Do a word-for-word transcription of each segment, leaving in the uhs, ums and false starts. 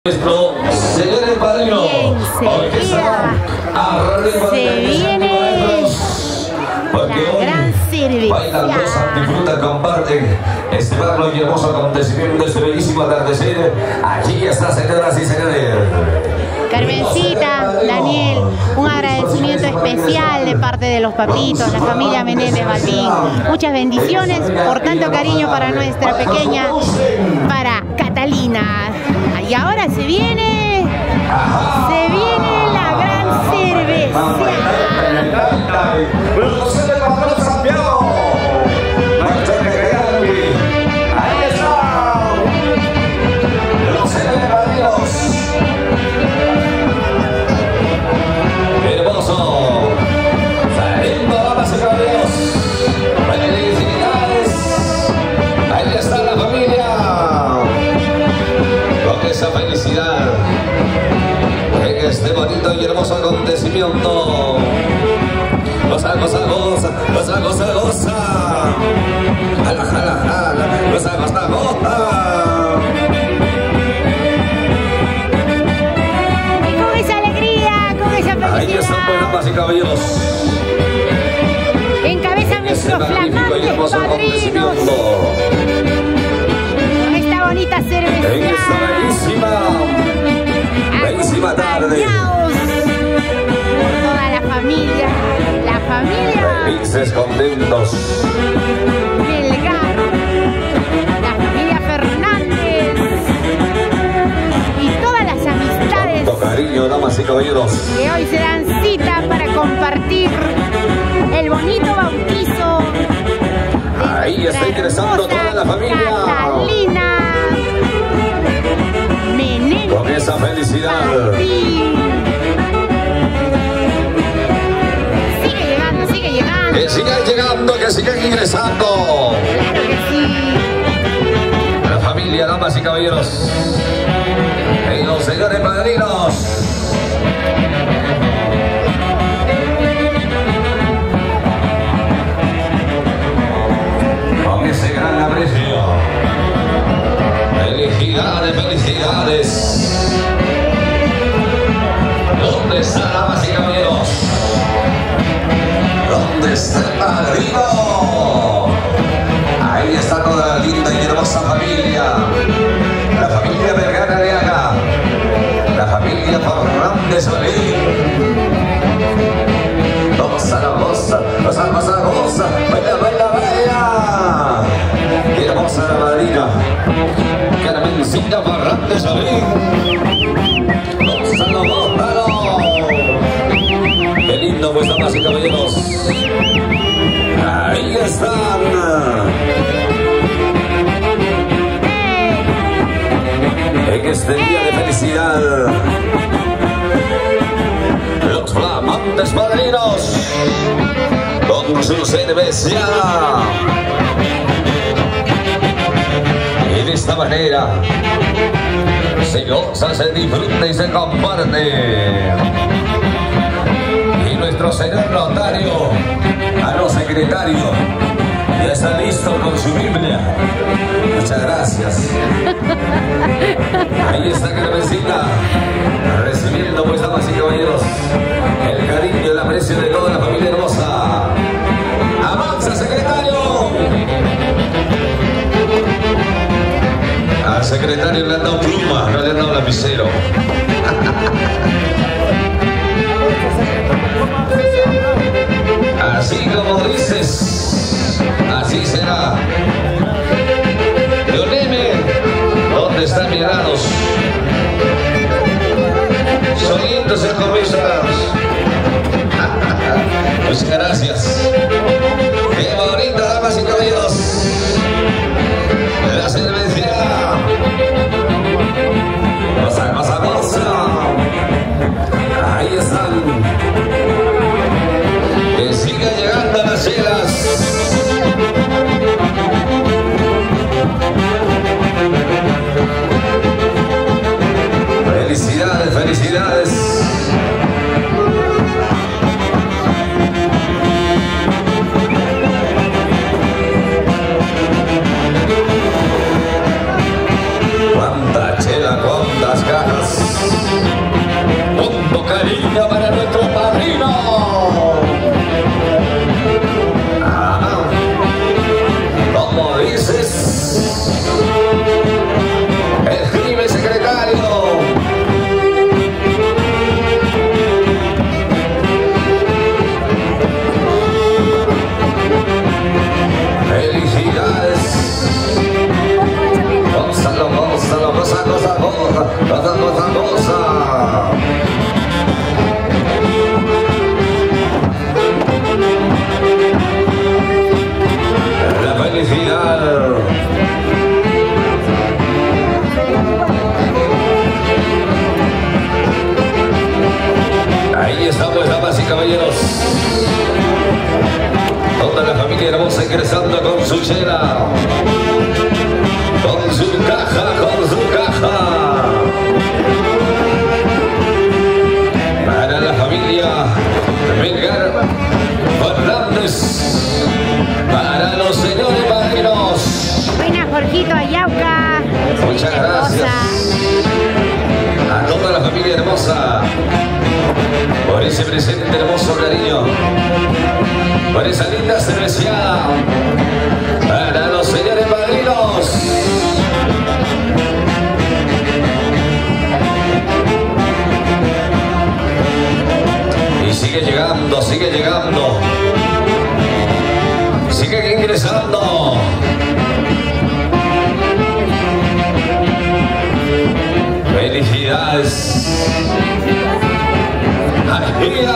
Nuestro señor el padrino, enseguida se viene la gran cerveza. Bailan, gozan, disfrutan, comparten este magno y hermoso acontecimiento, este bellísimo atardecer. Allí está, señoras y señores. Carmencita, Daniel, un agradecimiento especial de parte de los papitos, la familia Menéndez Balbín. Muchas bendiciones por tanto cariño para nuestra pequeña, para Catalina. Y ahora se viene, se viene la gran cerveza. Felicidad en este bonito y hermoso acontecimiento. Goza, goza, goza, goza, goza, goza. Jala, jala, jala, goza, goza, goza. Y con esa alegría, con esa felicidad. Ahí están, pues, damas y caballeros. Encabezan nuestros flamantes padrinos. Bonita cerveza. En esta bellísima, bellísima tarde. Por toda la familia, la familia. Felices, contentos. Melgar, la familia Fernández y todas las amistades. Con cariño, damas y caballeros. Que hoy se dan cita para compartir el bonito bautizo. Ahí está ingresando toda la familia. Catalina. Con esa felicidad. Sí. Sigue llegando, sigue llegando. Que sigan llegando, que sigan ingresando. Claro que sí. La familia, damas y caballeros. Y los señores padrinos. Con ese gran aprecio. Felicidades, felicidades. ¿Dónde están, damas y caballeros? ¿Dónde está el padrino? Ahí está toda la linda y hermosa familia. La familia Vergara Leaga. La familia Fernández Balbín. Goza, goza, goza, goza, goza. Baila, baila, baila. Qué hermosa la madrina. Carmencita Fernández Balbín. Gózalo, gózalo. Qué lindo, pues, damas y caballeros. Ahí están. En este día de felicidad, los flamantes padrinos con su cerveza. Y de esta manera se goza, se disfruta y se comparte. Y nuestro señor notario, a los secretarios, ya está listo con su Biblia. Muchas gracias. Ahí está Carmencita, recibiendo, pues, damas y caballeros, el cariño y el aprecio de toda la familia hermosa. ¡Avanza, secretario! Al secretario le han dado pluma, no le han dado lapicero. Así como dices, así será. Leoneme, ¿dónde están mis grados? Solitos en comisionados. Muchas gracias. Qué bonita, damas y caballeros. La cerveza. Goza, goza, goza. Ahí están. Que sigan llegando las chelas. Felicidades, felicidades. Mundo cariño para nuestro padrino. Ah, ¿cómo dices? Escribe, secretario. Gózalo, gózalo, goza, goza, goza, goza, goza, goza. La felicidad. Ahí estamos, damas y caballeros. Toda la familia hermosa ingresando con su chela. Con su caja, con su caja. Para la familia Melgar Fernández. Para los señores padrinos. Buena, Jorgito Ayauca. Muchas gracias. A toda la familia hermosa. Por ese presente hermoso cariño. Por esa linda cerveceada. Para los señores padrinos. Y sigue llegando, sigue llegando. Sigue ingresando. Felicidades. ¡Alegría!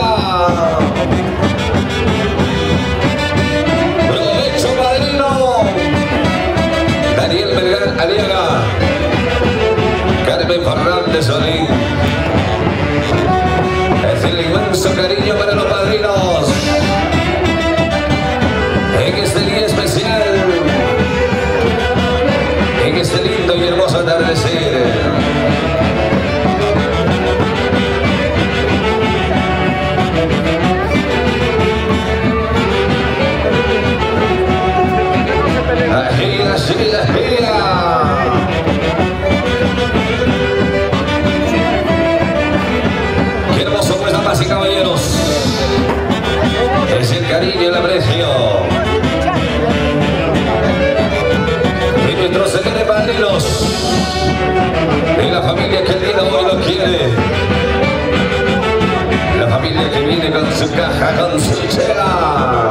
¡Provecho, padrino! Daniel Melgar Aliaga, Carmen Fernández Solín. Es el inmenso cariño para los padrinos en este día especial, en este lindo y hermoso atardecer. ¡Gira, gira, gira! ¡Qué hermoso, pues, damas y caballeros! Es el cariño y el aprecio de nuestros señores padrinos, de la familia que el día de hoy lo quiere, la familia que viene con su caja, con su chela.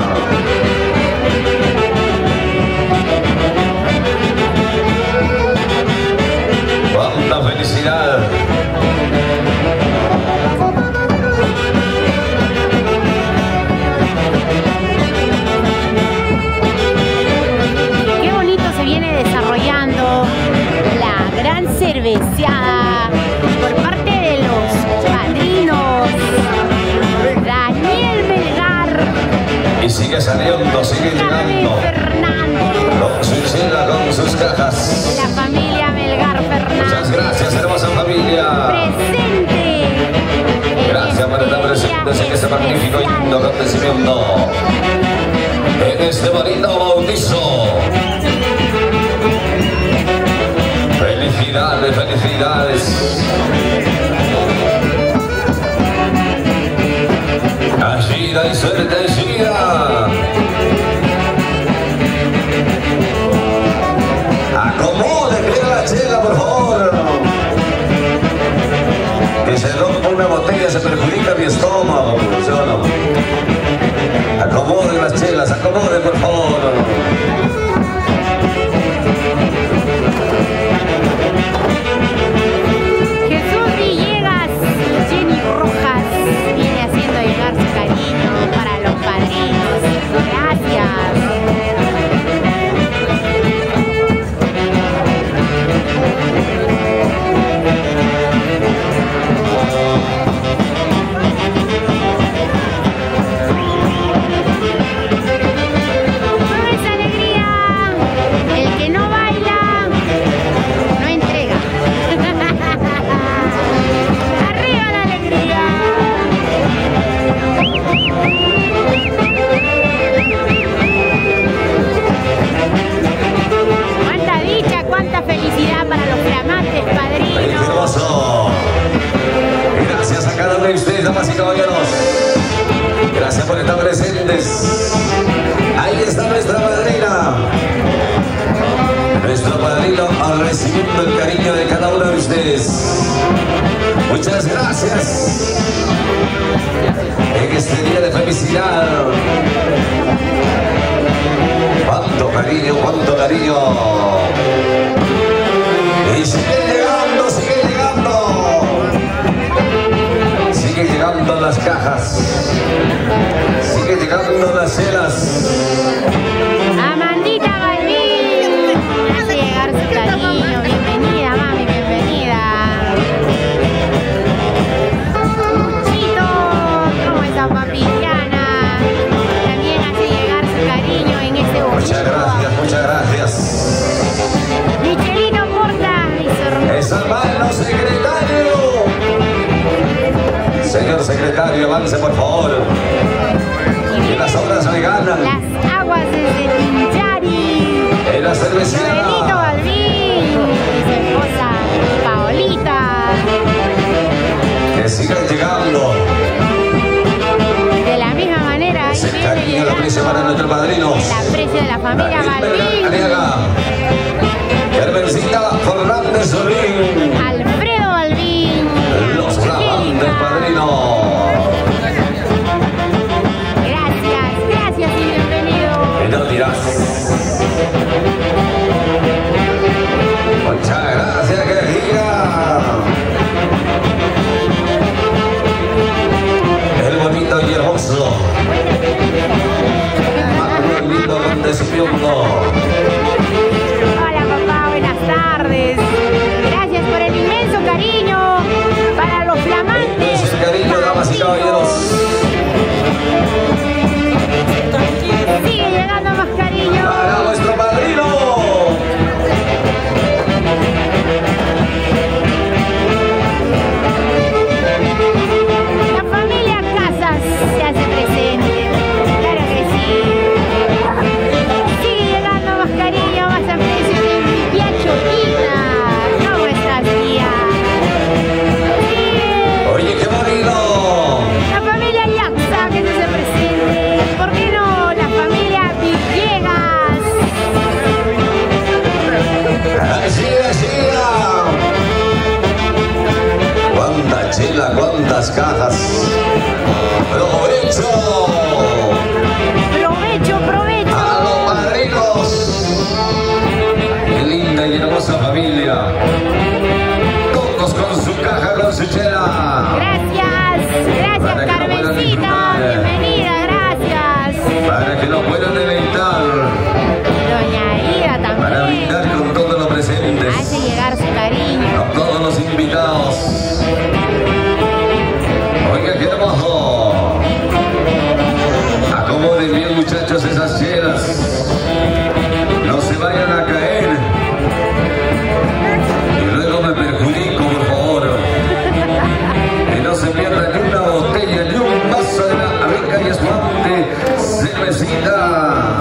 ¡Cuánta felicidad! Qué bonito se viene desarrollando la gran cerveceada por parte de los padrinos Daniel Melgar. Y sigue saliendo, sigue llegando. Con su chela, con sus cajas. La familia Melgar Fernández. Muchas gracias, hermosa familia. Presente. Gracias por estar presentes en este magnífico y lindo acontecimiento. En este bonito bautizo. Felicidades, felicidades. Ayuda y suerte, ayuda. Acomode, que la chela, por favor. Que se rompa una botella, se perjudica mi estómago, ¿sí o no? Acomode las chelas, acomode, por favor. Jesús Villegas, Jenny Rojas viene haciendo llegar su cariño para los padrinos. Gracias. de ustedes, damas y caballeros. Gracias por estar presentes. Ahí está nuestra madrina. Nuestro padrino recibiendo el cariño de cada uno de ustedes. Muchas gracias. En este día de felicidad. Cuánto cariño, cuánto cariño. Y sigue llegando, sigue llegando. Sigue llegando las cajas. Sigue llegando las celas. Amandita Balbín hace llegar su cariño. Bienvenida, mami, bienvenida. Chito, ¿cómo está, papiana? También hace llegar su cariño en este momento. Muchas gracias, muchas gracias. Michelino Porta y su hermano. Es hermano secretario. Señor secretario, avance por favor. Y las obras le ganan. Las aguas desde Tinchari. En la cervecería. Noelito Balbín y su esposa Paolita. Que sigan llegando. De la misma manera, ahí Ese viene cariño, el llegando aprecio para nuestros padrinos. el aprecio de la familia Balbín. Aliaga. Carmencita Fernández Solín. Alfredo Balbín. Los flamantes padrinos. Gracias, gracias y bienvenido. Y no dirás. Muchas gracias, querida. El bonito y hermoso. Magno lindo acontecimiento. Hola papá, buenas tardes. Gracias por el inmenso cariño para los flamantes. Su cariño, damas y caballeros. Sigue llegando más cariño. Para nuestro padrino. La familia Casas se hace presente. Claro que sí. Sigue llegando más cariño, más aprecio de mi tía Choquita. ¿Cómo estás, tía? Sigue. Oye, qué bonito. La familia Yaxa que se hace presente. ¿Por qué no la familia Villegas? Así, así. Cuánta chela, cuántas cajas. ¡Provecho! Provecho, provecho. ¡A los padrinos! ¡Qué linda y hermosa familia! Todos con su caja, con su chela. Gracias, gracias Para que no puedan Carmencita. disfrutar. Bienvenida, gracias. Para que nos puedan deleitar. Doña Ida Para también. brindar con todos los presentes. Hace llegar su cariño. A todos los invitados. Oiga, qué hermoso. Acomoden bien, muchachos, esas chelas. No se vayan a caer. Y luego me perjudico, por favor. Y no se pierda ni una botella, ni un vaso de la rica y espumante cervecita.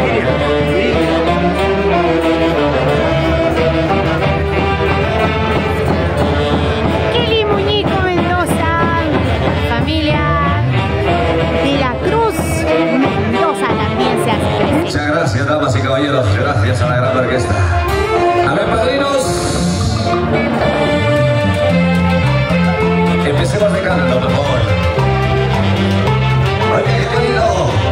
Kelly Muñico Mendoza, familia de la Cruz Mendoza también se hace presente. Muchas gracias, damas y caballeros. Gracias a la gran orquesta. A ver, padrinos. Empecemos de canto, por favor. Oye, qué querido.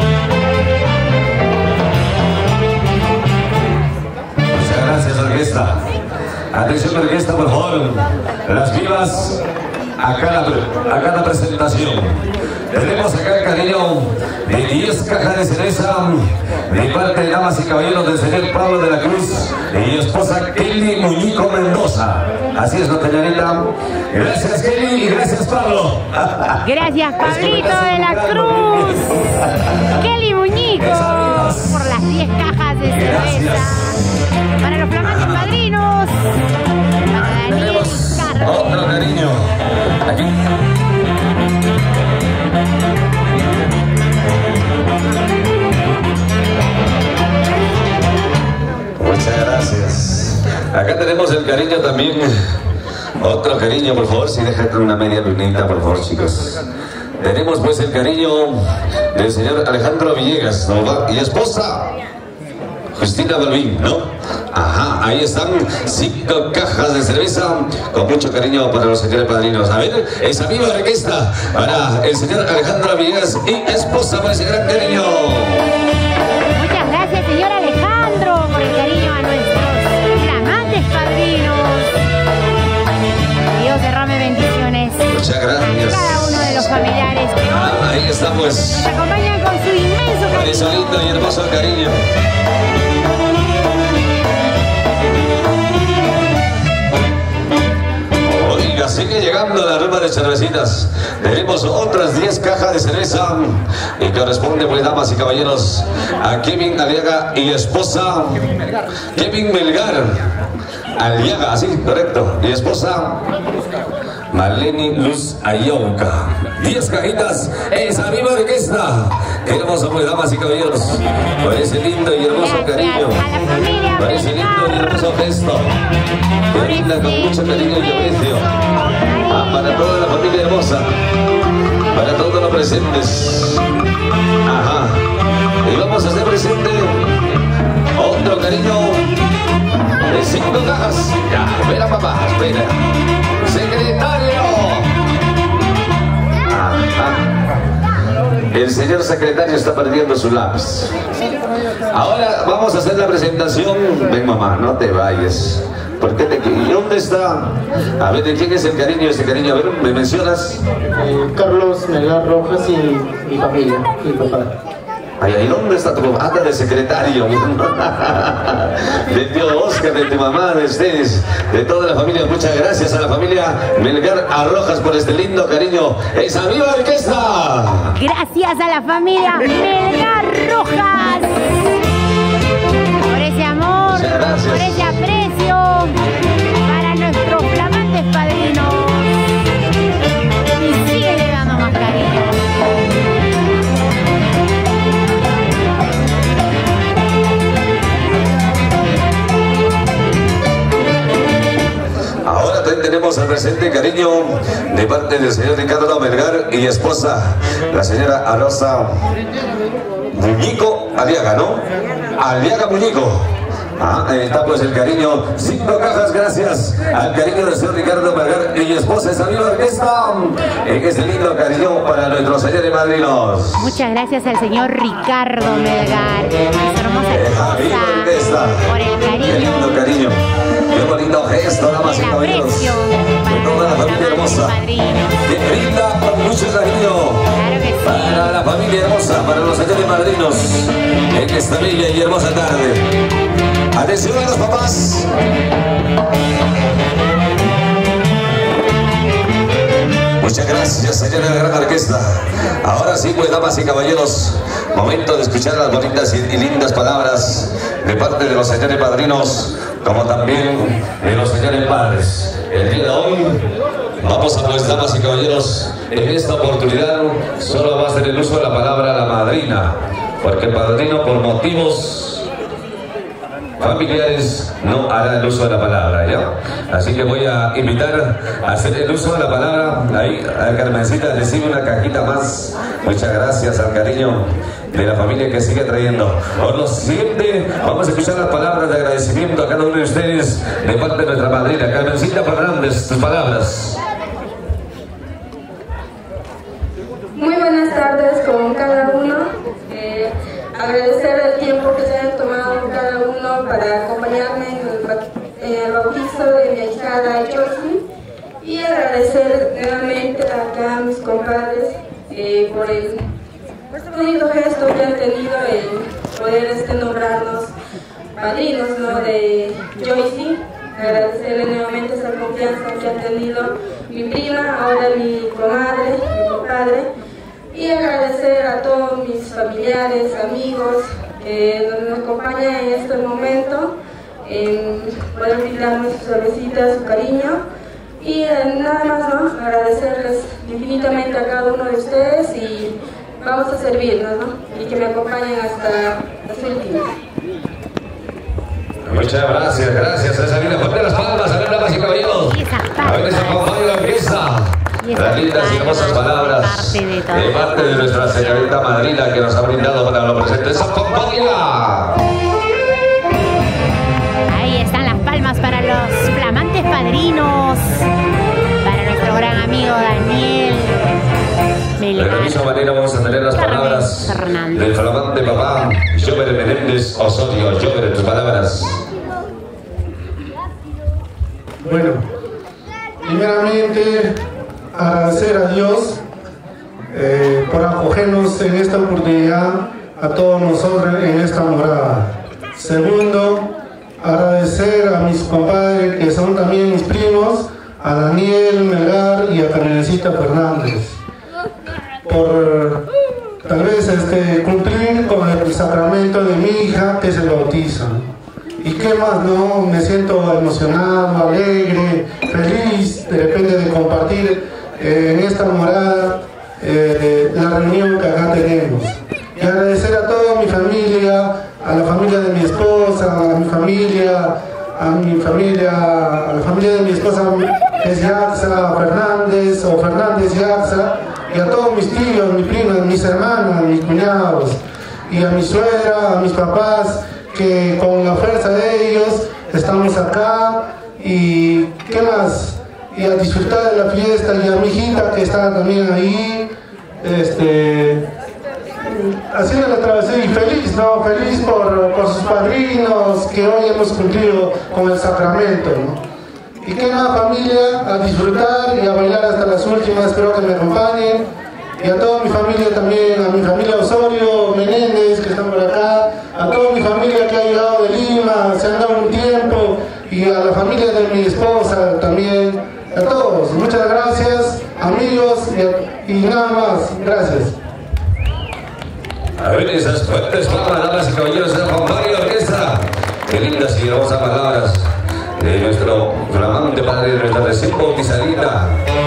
Muchas gracias, orquesta. Atención, orquesta, por favor. Las vivas a cada, a cada presentación. Tenemos acá el cariño de diez cajas de cerveza de parte de damas y caballeros del señor Pablo de la Cruz y esposa Kelly Muñico Mendoza. Así es, nuestra señorita. Gracias, Kelly, y gracias, Pablo. Gracias, Pablito de la Cruz. Kelly Muñico por las diez cajas de cerveza. Para los flamantes padrinos. Para Daniel Tenemos Carlos. otro cariño. Aquí. Muchas gracias. Acá tenemos el cariño también Otro cariño, por favor, si dejan una media lunita, por favor, chicos. Tenemos pues el cariño del señor Alejandro Villegas, ¿no? Y esposa Justina Balbín, ¿no? Ajá, ahí están cinco cajas de cerveza con mucho cariño para los señores padrinos. A ver, esa viva orquesta para el señor Alejandro Villegas y esposa por ese gran cariño. Muchas gracias, señor Alejandro, por el cariño a nuestros flamantes padrinos. Dios derrame bendiciones. Muchas gracias. A cada uno de los familiares que hoy Ah, ahí está pues. nos acompañan con su inmenso Por eso cariño. lindo y hermoso cariño. Oiga, sigue llegando la ropa de cervecitas. Tenemos otras diez cajas de cerveza y corresponde, pues, damas y caballeros, a Kevin Aliaga y esposa Kevin Melgar Aliaga, así, correcto, y esposa Marlene Luz Ayonca. diez cajitas, esa viva orquesta. Qué hermoso, pues, damas y caballeros, por ese lindo y hermoso Gracias cariño, a la familia por ese lindo y Melgar. hermoso gesto que brinda con mucho cariño y aprecio. Ah, para toda la familia hermosa, para todos los presentes. Ajá. Y vamos a hacer presente otro cariño de cinco cajas. Ya, espera, papá, espera. Secretario. Ajá. El señor secretario está perdiendo su lápiz. Ahora vamos a hacer la presentación. Ven, mamá, no te vayas. ¿Por qué te... ¿Y dónde está? A ver, ¿de quién es el cariño ese cariño? A ver, ¿me mencionas? Eh, Carlos Melgar Rojas y mi familia, mi papá. Ay, ay, ¿dónde está tu mamá? Anda de secretario. De tío Oscar, de tu mamá, de ustedes, de toda la familia. Muchas gracias a la familia Melgar Arrojas por este lindo cariño. ¡Esa viva orquesta! Gracias a la familia Melgar Rojas por ese amor, Muchas gracias. por ese aprecio para nuestros flamantes padrinos. Y sigue dando más cariño. Ahora también tenemos al presente cariño de parte del señor Ricardo Melgar y esposa, la señora Arosa Muñico Aliaga, ¿no? Aliaga Muñico. Ah, ahí está pues el cariño. Cinco cajas, gracias al cariño del señor Ricardo Melgar y esposa, esa viva orquesta. En este lindo cariño para nuestros señores madrinos. Muchas gracias al señor Ricardo Melgar y su hermosa Esa viva orquesta. esposa por el Qué cariño. lindo cariño. Qué bonito gesto, damas y El caballeros. aprecio De toda la para familia nuestros hermosa. padrinos. Que brinda con mucho cariño. Claro que sí. Para la familia hermosa, para los señores madrinos, en esta bella y hermosa tarde. Atención a los papás. Muchas gracias, señora de la gran orquesta. Ahora sí, pues, damas y caballeros, momento de escuchar las bonitas y lindas palabras de parte de los señores padrinos, como también de los señores padres. El día de hoy vamos a, pues, damas y caballeros, en esta oportunidad solo va a hacer el uso de la palabra la madrina, porque el padrino, por motivos familiares, no hará el uso de la palabra, ¿ya? Así que voy a invitar a hacer el uso de la palabra. Ahí, a Carmencita, recibe una cajita más. Muchas gracias al cariño de la familia que sigue trayendo. Por lo siguiente, vamos a escuchar las palabras de agradecimiento a cada uno de ustedes de parte de nuestra madrina. Carmencita Fernández, tus palabras. Muy buenas tardes con cada uno. Eh, agradecer el tiempo que se han tomado cada uno para acompañarme en el, ba- en el bautizo de mi ahijada Josie, y agradecer nuevamente acá a mis compadres eh, por el bonito gesto que han tenido en poder este, nombrarnos padrinos, ¿no?, de Josie. Agradecerle nuevamente esa confianza que ha tenido mi prima, ahora mi comadre, mi compadre, y agradecer a todos mis familiares, amigos que nos acompañan en este momento, en poder brindarnos su cervecita, su cariño, y eh, nada más, ¿no?, agradecerles infinitamente a cada uno de ustedes, y vamos a servirnos, ¿no?, y que me acompañen hasta las últimas. Muchas gracias, gracias a esa linda. Fuerte las palmas, a ver, damas y caballeros. A ver, esa acompaña la orquesta. Las lindas y hermosas palabras de parte de nuestra señorita madrina que nos ha brindado para lo presente. ¡Esa acompaña! Ahí están las palmas para los flamantes padrinos. Para nuestro gran amigo Daniel. De la misma manera vamos a tener las palabras Fernández. del flamante papá Jover Menéndez Osorio. Jover, tus palabras. Bueno, primeramente agradecer a Dios eh, por acogernos en esta oportunidad a todos nosotros en esta morada. Segundo, agradecer a mis compadres que son también mis primos, a Daniel Melgar y a Carmencita Fernández, por tal vez este, cumplir con el sacramento de mi hija que se bautiza. Y qué más, ¿no? Me siento emocionado, alegre, feliz de repente de compartir eh, en esta morada eh, la reunión que acá tenemos. Y agradecer a toda mi familia, a la familia de mi esposa, a mi familia, a mi familia, a la familia de mi esposa que es Yaxa Fernández o Fernández Yaxa, y a todos mis tíos, mis primas, mis hermanos, mis cuñados, y a mi suegra, a mis papás, que con la fuerza de ellos estamos acá. Y qué más, y a disfrutar de la fiesta, y a mi hijita que está también ahí, este, haciendo la travesía, y feliz, ¿no? Feliz por, por sus padrinos, que hoy hemos cumplido con el sacramento, ¿no? Y qué más, familia, a disfrutar y a bailar hasta las últimas. Espero que me acompañen. Y a toda mi familia también, a mi familia Osorio Menéndez que están por acá, a toda mi familia que ha llegado de Lima, se han dado un tiempo, y a la familia de mi esposa también, a todos, muchas gracias, amigos, y, y nada más, gracias. A ver, esas fuertes palmas, damas y caballeros, de la compañía orquesta. Qué lindas y hermosas palabras de nuestro flamante padre, de nuestra recién bautizadita.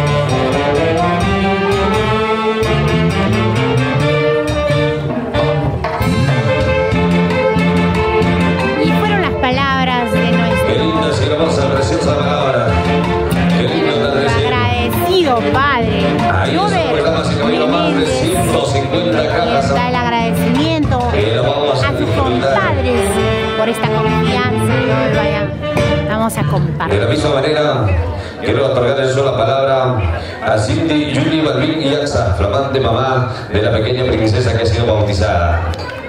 Y fueron las palabras de nuestro... Qué lindas y hermosas, preciosas palabras. Qué lindo te recién. agradecido padre. Ahí Jover damas y caballeros, más de Menéndez. ciento cincuenta Y cajas. está el agradecimiento Que lo vamos a a sus disfrutar. compadres por esta confianza que hoy vaya, vamos a De compartir. la misma manera, quiero otorgarle yo la palabra a Cindy Yuli Balvin y Yaxa, flamante mamá de la pequeña princesa que ha sido bautizada.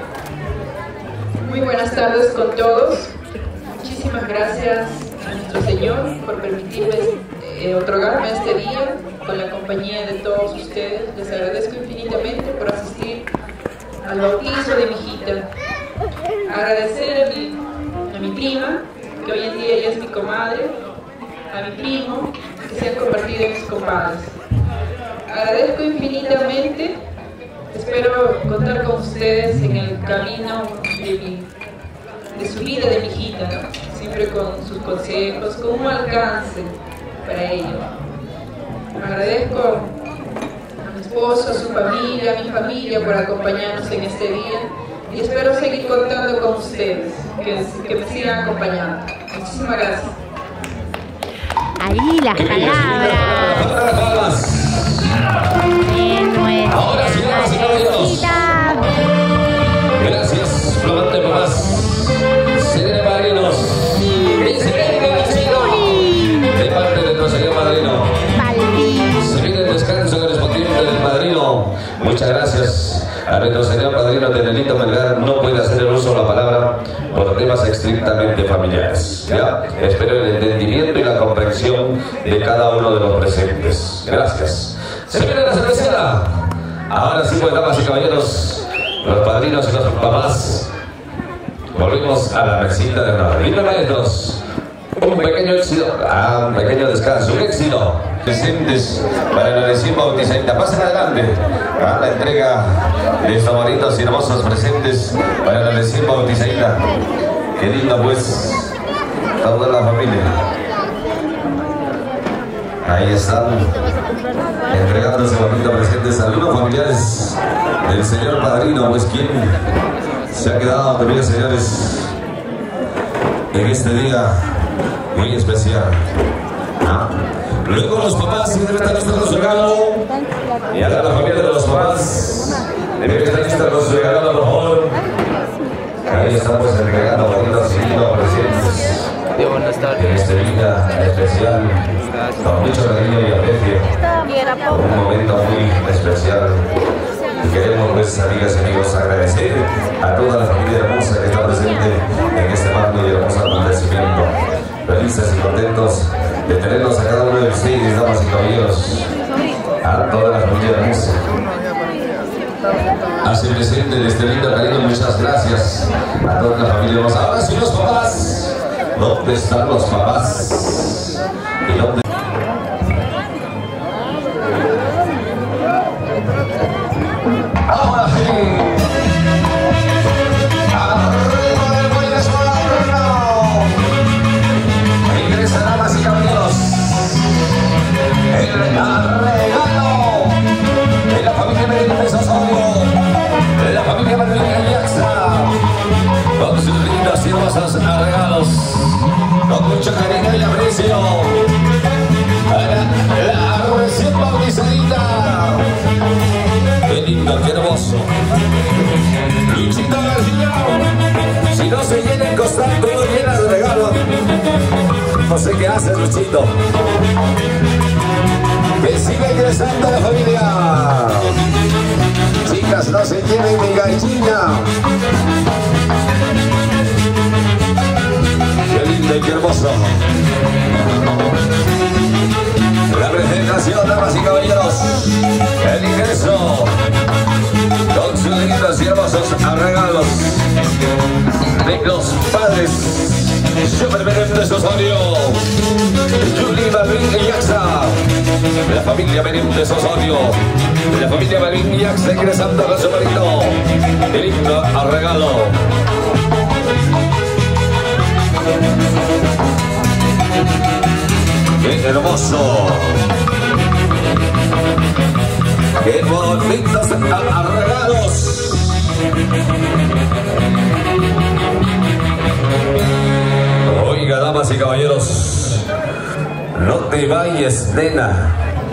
Muy buenas tardes con todos. Muchísimas gracias a nuestro Señor por permitirme eh, otorgarme este día con la compañía de todos ustedes. Les agradezco infinitamente por asistir al bautizo de mi hijita. Agradecer a mi, a mi prima, que hoy en día ella es mi comadre, a mi primo, que se han convertido en mis compadres. Agradezco infinitamente. Espero contar con ustedes en el camino de, mi, de su vida, de mi hijita, ¿no? Siempre con sus consejos, con un alcance para ello. Agradezco a mi esposo, a su familia, a mi familia por acompañarnos en este día, y espero seguir contando con ustedes, que, que me sigan acompañando. Muchísimas gracias. Ahí las palabras de nuestra Ahora sí, damas y caballeros. madrecita. Gracias, flamante mamás. Señores padrinos. Y se venga el chino. De parte de nuestro señor padrino. Balbín. Se viene el descanso correspondiente del padrino. Muchas gracias a nuestro señor padrino Danielito Melgar. No puede hacer el uso de la palabra por temas estrictamente familiares. ¿Ya? Espero el entendimiento y la comprensión de cada uno de los presentes. Gracias. Se viene la cervecera. Ahora sí, pues, damas y caballeros, los padrinos y los papás, volvemos a la mesita de honor. Y maestros, un pequeño éxito, ah, un pequeño descanso, un éxito. Presentes para la recién bautizadita. Pasen adelante a la entrega de favoritos y hermosos presentes para la recién bautizadita. Qué lindo, pues, toda la familia. Ahí están entregándose bonitos presentes a algunos familiares del señor padrino, pues quien se ha quedado también, señores, en este día muy especial. ¿Ah? Luego los papás siempre están listos con su regalo. Y a la familia de los papás debe estar lista con su regalo, por favor. Ahí estamos entregando bonitos y lindos presentes en este día especial, con mucho cariño y aprecio. Un momento muy especial. Y queremos, pues, amigas y amigos, agradecer a toda la familia hermosa que está presente en este magno y hermoso acontecimiento. Felices y contentos de tenerlos a cada uno de ustedes, damas y caballeros, a toda la familia hermosa. Hace presente de este lindo cariño, muchas gracias a toda la familia hermosa. Ahora sí, los papás. ¿Dónde están los papás? ¿Y dónde? Ahora sí. Arriba del buey escuadrón. Ingresa, damas y caballeros. El regalo de la familia Menéndez Osorio, de la familia Martín Yaxa, con sus lindos y hermosos regalos, con mucho cariño y aprecio, para la recién bautizadita. Qué lindo, qué hermoso. Luchito García, si no se llena el costal todo llena de regalos, no sé qué hace Luchito. Que siga ingresando a la familia. Chicas, no se lleven mi gallina. Qué lindo y qué hermoso. La presentación, damas y caballeros. El ingreso con sus lindos y hermosos regalos de los padres Super Menéndez Osorio, Julie Balvin y Yaxa, de la familia Menéndez Osorio, de la familia Balvin y Yaxa, ingresando con su marito. Qué lindo regalo. Qué hermoso. Qué bonitos regalos. Oiga, damas y caballeros, no te vayas, nena.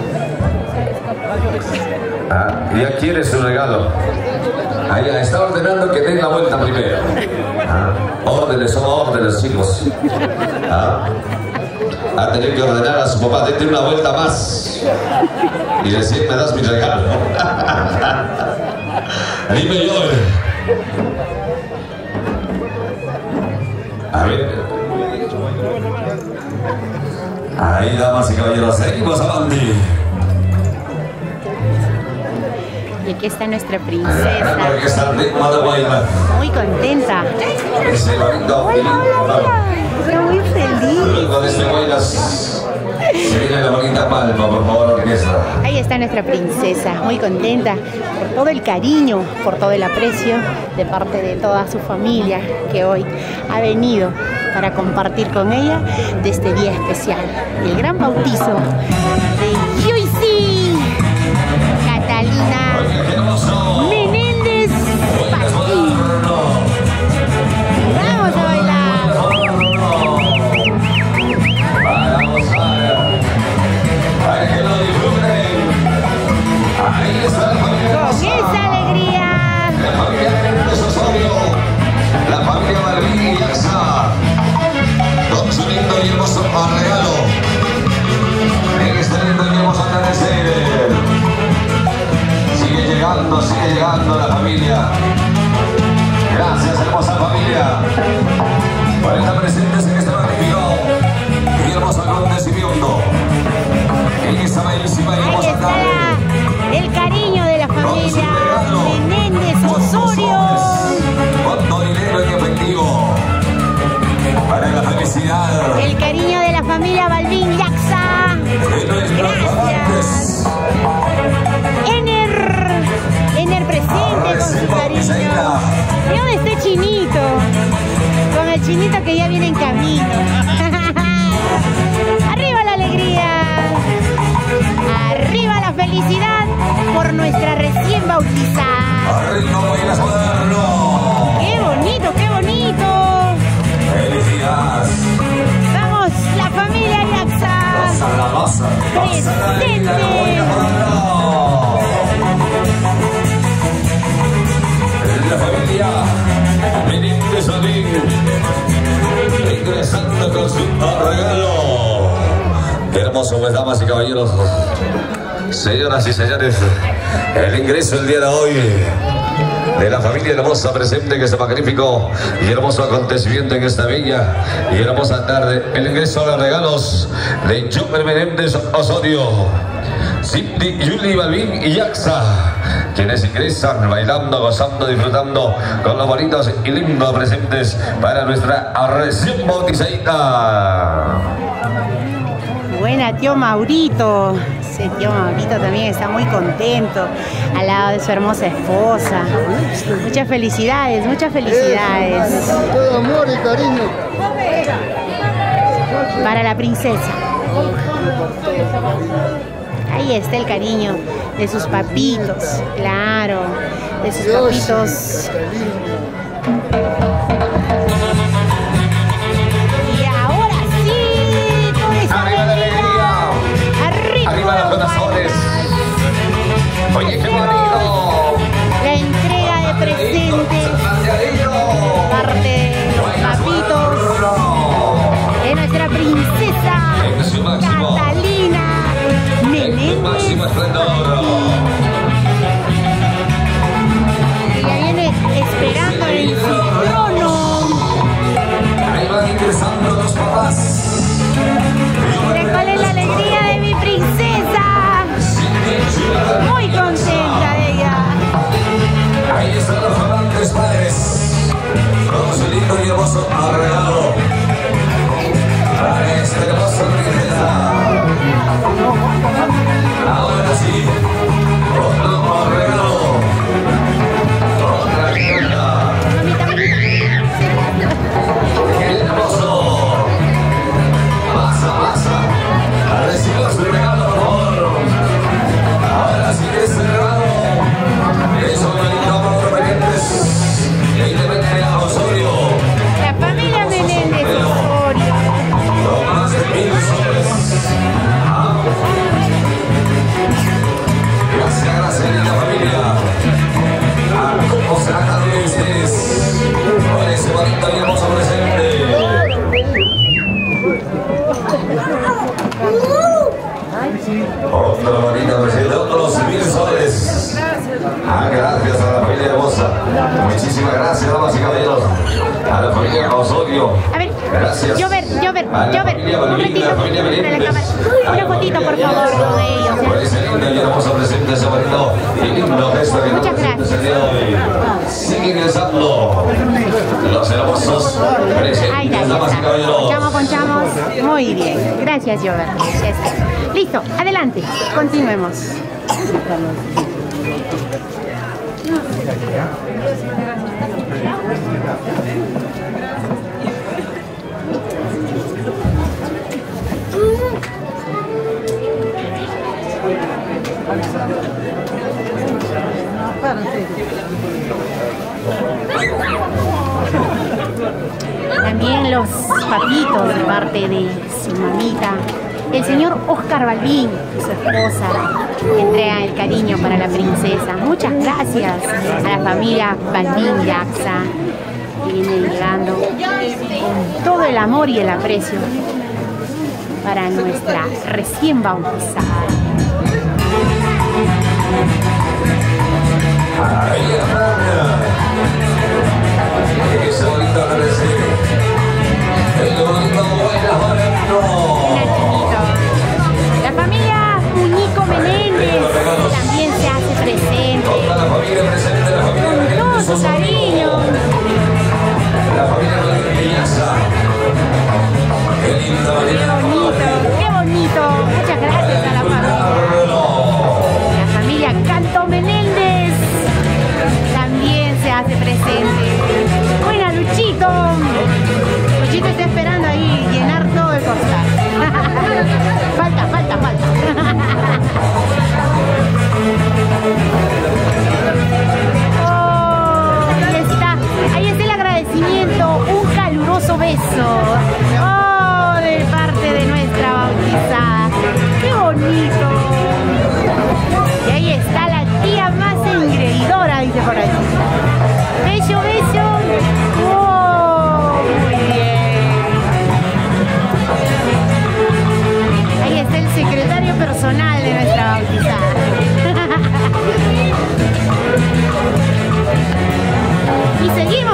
Ah, ya quiere su regalo. Ahí está ordenando que den la vuelta primero. Ah, órdenes, son órdenes, chicos. Ah, a tener que ordenar a su papá, denle una vuelta más y decir, me das mi regalo. Dime yo. A ver. Ahí, damas y caballeros, seguimos adelante. Y aquí está nuestra princesa. Muy contenta. Estoy muy feliz. Se viene la bonita palma, por favor, orquesta. Ahí está nuestra princesa, muy contenta por todo el cariño, por todo el aprecio de parte de toda su familia que hoy ha venido para compartir con ella de este día especial, el gran bautizo de Yuisi Catalina Menéndez Pasquín. Vamos a bailar. Vamos a ver. Para que lo disfruten. Ahí está la familia. Con esa alegría. La familia Menéndez Osorio. La familia Balvin y Yaxa. Con su lindo y hermoso regalo. En este lindo y hermoso atardecer. Sigue llegando, sigue llegando la familia. Gracias, hermosa familia, por estar presentes en este magnífico y hermoso acontecimiento. En esta bellísima y hermosa tarde. El cariño de la familia Menéndez Osorio. Con dinero en efectivo. Para la felicidad. El cariño de la familia Balvin Yaxa. Gracias. Ener. Ener presente con su cariño. ¿Y dónde está Chinito? Con el Chinito que ya viene en camino. ¡Arriba la alegría! ¡Arriba la felicidad por nuestra recién bautizada! ¡Arriba Bailas Moderno! ¡Qué bonito, qué bonito! ¡Felicidad! presente. La familia Menéndez Balbín ingresando con su regalo. Qué hermoso, pues, damas y caballeros, señoras y señores, el ingreso el día de hoy de la familia hermosa presente en este magnífico y hermoso acontecimiento en esta bella y hermosa tarde. El ingreso a los regalos de Jover Menéndez Osorio, Cindy, Julie Balbín y Yaxa, quienes ingresan bailando, gozando, disfrutando con los bonitos y lindos presentes para nuestra recién bautizadita. Buena, tío Maurito. Ese tío Maurito también está muy contento al lado de su hermosa esposa. Muchas felicidades, muchas felicidades. Todo amor y cariño. Para la princesa. Ahí está el cariño de sus papitos, claro, de sus papitos. Y ahora sí, con esa ¡Arriba la alegría! ¡Arriba, ¡Arriba los corazones! ¡Oye, qué bonito! La entrega de presentes, parte de papitos, de nuestra princesa Catalina Menéndez. Máximo esplendor. Ella viene esperando en su trono. Ahí van ingresando los papás. Mira cuál es la alegría de mi princesa. Muy contenta ella. Ahí están los amantes padres con su lindo y hermoso regalo para esta hermosa princesa. Ahora sí, otro regalo, otra linda. ¡Qué hermoso! Pasa, pasa, a recibir su regalo, por favor. Ahora sí que es el regalo. Eso me lindo por Menéndez. Y de Menéndez a Osorio. La familia Menéndez Osorio. Con más de mil soles. Gracias, gracias, linda familia. Ah, ¿cómo se la de ustedes? Con ese bonito y hermoso presente. Otra bonita presente, otros mil soles. Ah, gracias a la familia hermosa. Muchísimas gracias, damas y caballeros. A la familia Osorio. A ver, gracias. Llover, Llover, A la Llover, familia un Balbín, ratito la familia para la Menéndez. cámara. Una fotito, por favor, con ellos. Por ese lindo y hermoso presente, ese bonito y lindo gesto que nos Muchas presenta gracias. el día de hoy. Sigue ingresando los hermosos Ahí presentes, está, damas y ya está. caballeros. Ponchamos, ponchamos. Muy bien. Gracias, Llover. Ya está. Listo, adelante. Continuemos. También los papitos de parte de su mamita, el señor Oscar Balbín y su esposa, que entregan el cariño para la princesa. Muchas gracias a la familia Balbín Yaxa, que viene llegando con todo el amor y el aprecio para nuestra recién bautizada. Ahí están. Ese bonito presente. El bonito buena bonito. La familia Muñico Menéndez también se hace presente Toda la familia presente, la familia con todo Menéndez su Osorio. cariño. La familia Rodríguez Yaxa. Qué linda Qué manera. bonito, qué bonito. Muchas gracias a la familia. La familia Canto Menéndez también se hace presente. Buena, Luchito. Luchito está esperando ahí llenar todo el costal. Falta, falta, falta. Oh.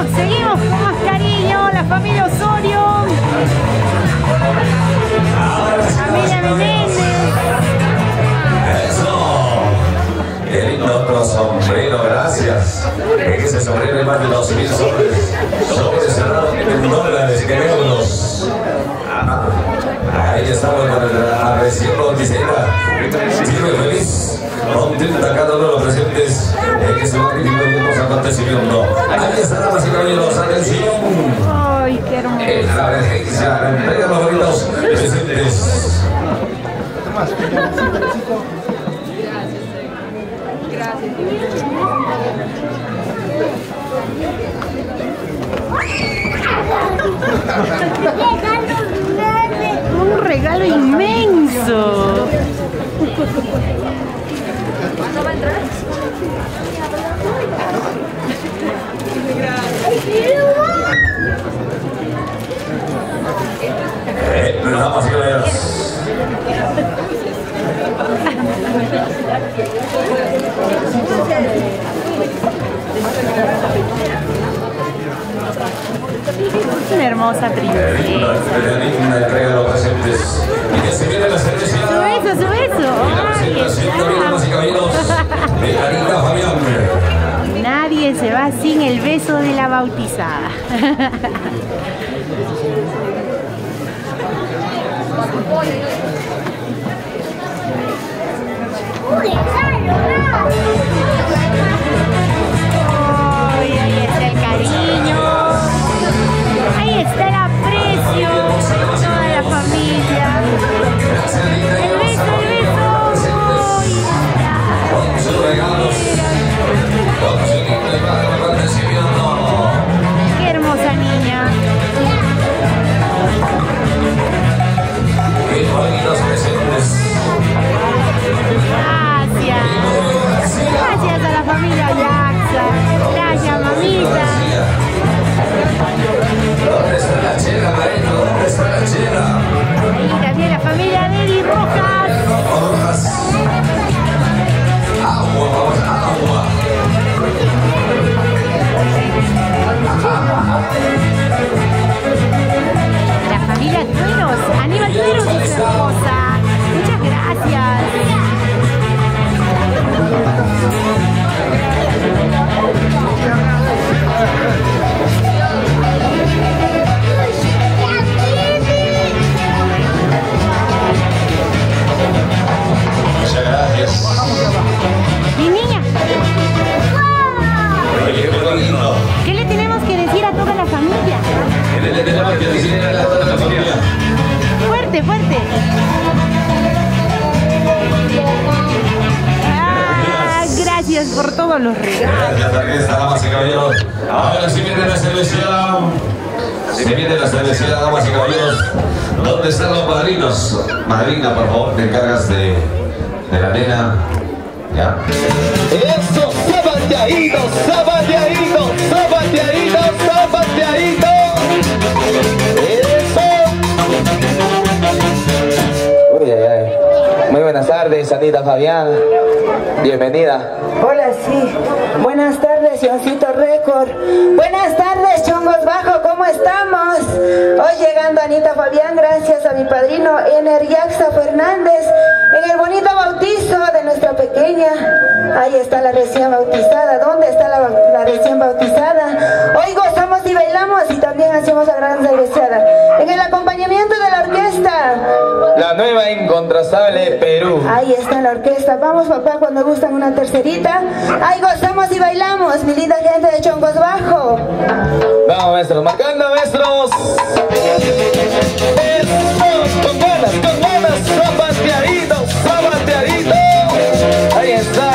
seguimos, seguimos con más cariño, la familia Osorio, familia Menéndez. Eso. Qué lindo otro sombrero, gracias. En ese sombrero hay más de dos mil soles. Sobres cerrados en dólares que en euros. Ah, ahí estamos con la recién bautizada. Siempre feliz, contenta cada uno de los presentes en ese magnífico y hermoso acontecimiento. Ahí está, damas y caballeros, atención. Ay, qué hermoso. En la emergencia, la entrega de los bonitos presentes. Un regalo inmenso. ¿Cuándo va a entrar? Eh, damas y caballeros. Una hermosa princesa. Linda entrega de los presentes. Y que se viene la cerveza. Su beso, su beso. Y la presentación también, damas y caballeros, de Anita Fabián. Nadie se va sin el beso de la bautizada. Ay, ahí está el cariño, ahí está el aprecio de toda la familia. El beso, el beso. Ay, Con sus regalos, con su lindo y padre agradecimiento. qué hermosa niña. Qué bonitos presentes. Gracias. Gracias a la familia Yaxa. Gracias, mamita. ¿Dónde está la chela, Marito? ¿Dónde está la chela? Ahí también la familia de Eli Rojas. Rojas. Agua, vamos, agua. La familia Tueros. Aníbal Tueros y su esposa. Muchas gracias. Muchas gracias. Mi niña, Oye, qué lindo. ¿qué le tenemos que decir a toda la familia? ¿Qué le tenemos que decir a toda la familia? Fuerte, fuerte. Ah, gracias por todos los regalos. Gracias, Tarjeta, damas y caballeros. Ahora sí viene la cervecera. Se viene la cervecera, damas y caballeros. ¿Dónde están los padrinos? Madrina, por favor, te encargas de, de la nena. ¿Ya? Eso, zapateadito, zapateadito, zapateadito, zapateadito. Eso. Uy, ay, ay. Muy buenas tardes, Anita Fabián. Bienvenida. Hola, sí. Buenas tardes, Sioncito Récord. Buenas tardes, Chongos Bajo, ¿cómo estamos? Hoy llegando Anita Fabián, gracias a mi padrino Ener Yaxa Fernández, en el bonito bautizo de nuestra pequeña. Ahí está la recién bautizada. ¿Dónde está la, la recién bautizada? Hoy gozamos y bailamos y también hacemos la gran cerveceada. En el acompañamiento de la orquesta. La nueva incontrastable Perú. Ahí está la orquesta. Vamos, papá, cuando gustan una tercerita. Ahí gozamos y bailamos, mi linda gente de Chongos Bajo. Vamos, maestros, marcando, maestros. Eso, con ganas, con ganas, zapateadito, zapateadito. Ahí está.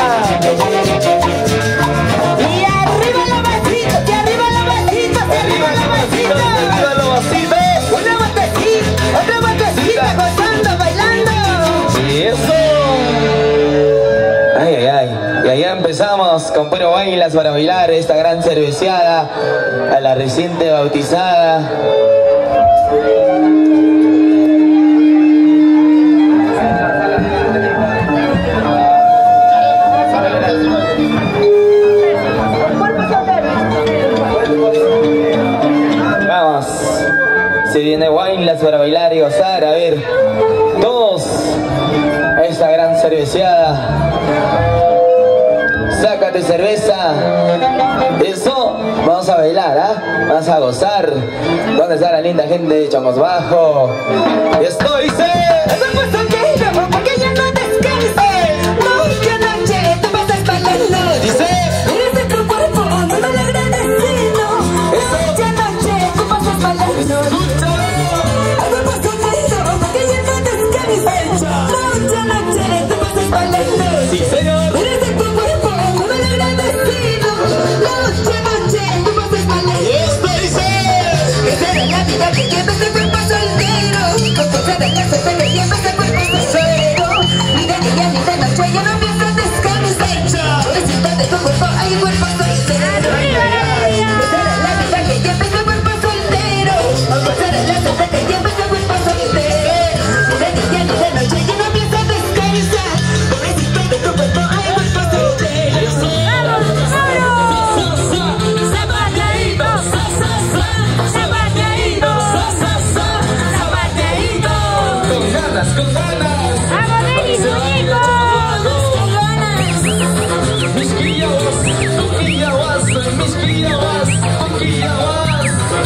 Y arriba los vasitos, y arriba los vasitos, y arriba los vasitos. Arriba los vasitos. Una botecita, otra botecita, gozando, bailando. Y eso. Ay, ay, ay. Y allá empezamos con puro bailas para bailar esta gran cerveceada a la reciente bautizada. Bailas para bailar y gozar. A ver, todos a esta gran cerveceada. Sácate cerveza. Eso, vamos a bailar, ¿ah? ¿eh? Vamos a gozar. ¿Dónde está la linda gente de Chongos Bajo? Y estoy se... porque ya no descanses. Noche a noche tú pasas bailando. Dice... Eres de tu cuerpo, no me lo agradecido. Noche a noche tú pasas bailando. Algo pasó caído, porque ya no descanses. Noche a noche tú pasas bailando. Sí, señor. Eres de tu cuerpo, no me lo agradecido. Noche a noche tú pasas bailando. Y esto dice... Esa era la vida que lleva este cuerpo soltero. Con cosas de casa, pero lleva este cuerpo soltero. Ni de día ni de noche ya no piensas descansar. Pobrecita de tu cuerpo, hay cuerpo soltero. Esa era la vida que lleva este cuerpo soltero. Con cosas de la casa que lleva este cuerpo soltero. Ni de día ni de noche ya no piensas descansar. Pobrecita de tu cuerpo, hay cuerpo soltero. Con ganas, con ganas. Mis criados, tu criadas, mis criadas, tu criadas.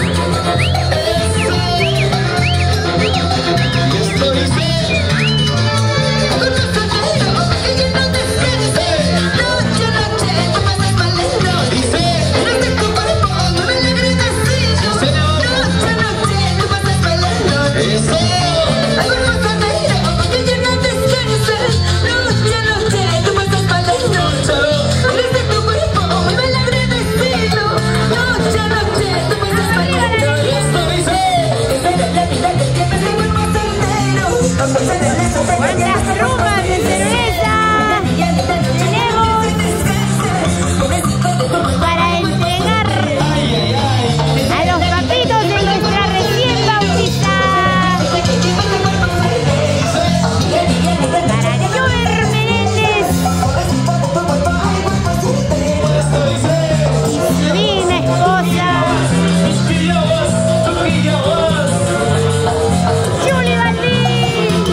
Esto dice... ¿Cuántas rumbas de cerveza tenemos para entregar a los papitos de nuestra recién bautizada? Para Jover Menéndez y su divina esposa Julie Valdín.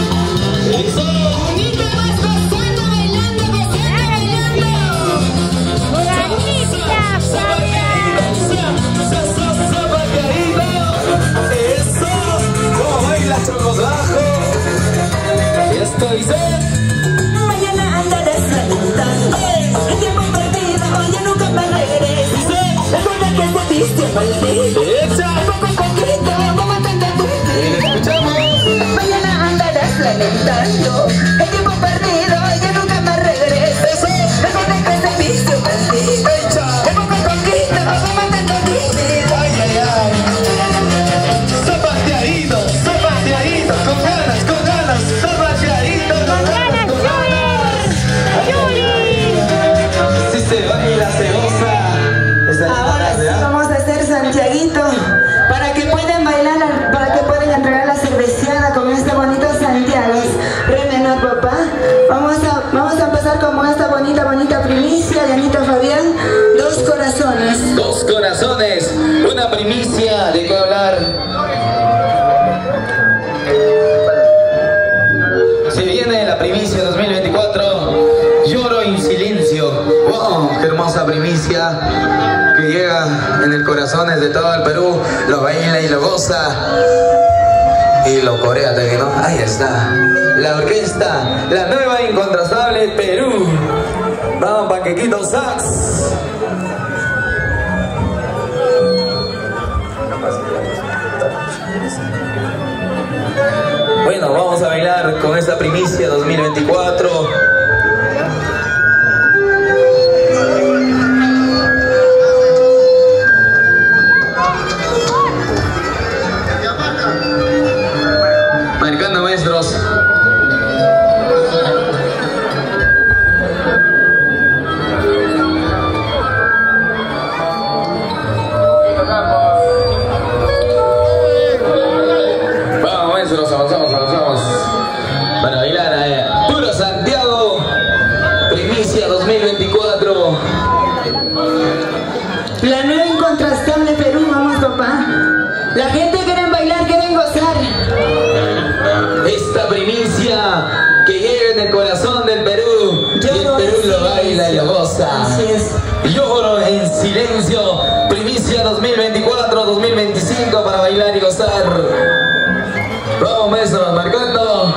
Chongos Bajo. Y esto dice... Mañana andarás lamentando el tiempo perdido, ya nunca me regreses. Recuerda que te diste maldito. Poco a poquito vamos matando tu vida. Escuchamos. Mañana andarás lamentando el tiempo perdido, ya nunca me regreses. Recuerda que te diste maldito. Poco a poquito vamos matando tu vida. Ay, ay, ay. Zapateadito, zapateadito, con ganas, con ganas, zapateadito, con ganas, con ganas. Julie. Si se baila, se goza. Esa es la Ahora tarde, sí ¿ah? vamos a hacer Santiaguito para que puedan bailar, para que puedan entregar la cerveceada con este bonito Santiago. Re menor, papá. Vamos a, vamos a empezar con esta bonita, bonita primicia de Anita Fabián. Dos corazones. Dos corazones, una primicia. ¿De qué hablar? Se viene la primicia dos mil veinticuatro. Lloro en silencio. ¡Wow! ¡Qué hermosa primicia! Que llega en el corazones de todo el Perú. Lo baila y lo goza. Y lo corea también, ¿no? Ahí está. La orquesta, la nueva incontrastable Perú. Vamos, Panquequito Sax. Bueno, vamos a bailar con esta primicia dos mil veinticuatro. Marcando maestros. Vamos maestros, avanzamos, avanzamos. Para bailar a Puro Santiago. Primicia dos mil veinticuatro. La nueva incontrastable Perú, vamos, papá. La gente quiere bailar, quieren gozar. Perú lo baila y lo goza. Así es. Lloro en silencio, primicia dos mil veinticuatro dos mil veinticinco para bailar y gozar. Vamos, maestros, marcando.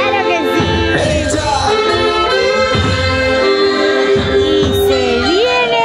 Y se viene